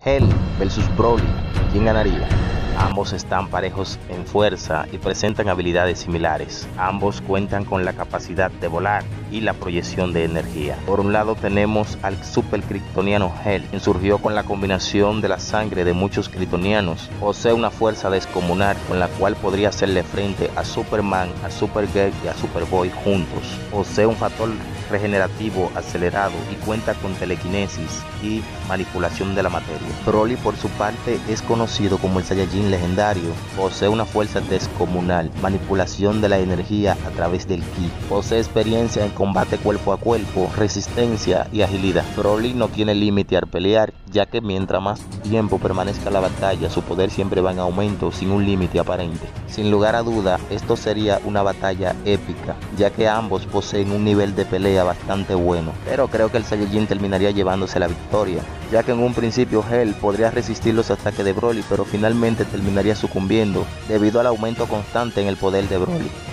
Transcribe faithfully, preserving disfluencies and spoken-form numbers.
Hell versus Broly, ¿quién ganaría? Ambos están parejos en fuerza y presentan habilidades similares. Ambos cuentan con la capacidad de volar y la proyección de energía. Por un lado tenemos al super kryptoniano Hell, quien surgió con la combinación de la sangre de muchos kryptonianos. Posee una fuerza descomunal con la cual podría hacerle frente a Superman, a Supergirl y a Superboy juntos. Posee un factor regenerativo acelerado y cuenta con telequinesis y manipulación de la materia. Broly, por su parte, es conocido como el Saiyajin legendario. Posee una fuerza descomunal, manipulación de la energía a través del ki. Posee experiencia en combate cuerpo a cuerpo, resistencia y agilidad. Broly no tiene límite al pelear, ya que mientras más tiempo permanezca la batalla, su poder siempre va en aumento sin un límite aparente. Sin lugar a duda, esto sería una batalla épica, ya que ambos poseen un nivel de pelea bastante bueno, pero creo que el Saiyajin terminaría llevándose la victoria, ya que en un principio Hell podría resistir los ataques de Broly, pero finalmente terminaría sucumbiendo debido al aumento constante en el poder de Broly.